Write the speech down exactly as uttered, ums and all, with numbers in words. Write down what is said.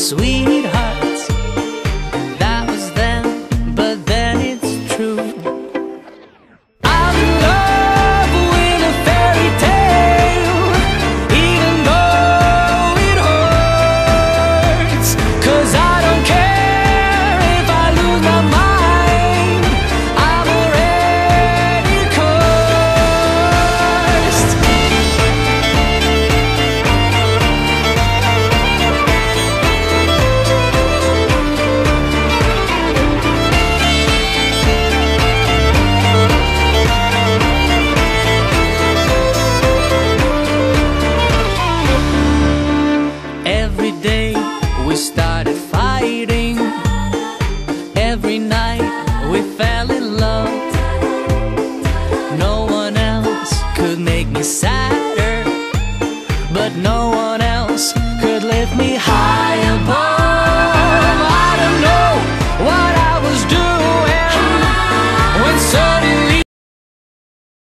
sweethearts. That was then, but then it's true. I'm in love with a fairy tale, even though it hurts. 'Cause I don't care if I lose my mind, I'm already cursed. Every day we started fighting, every night we fell in love. No one else could make me sadder, but no